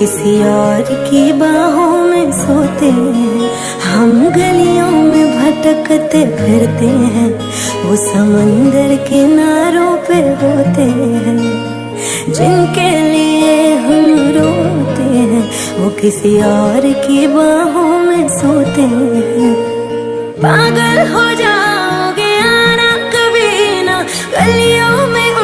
किसी और की बाहों में सोते हैं, हम गलियों में भटकते फिरते हैं, वो समंदर किनारों पे होते हैं। जिनके लिए हम रोते हैं, वो किसी और की बाहों में सोते हैं। पागल हो जाओगे आना कभी ना गलियों में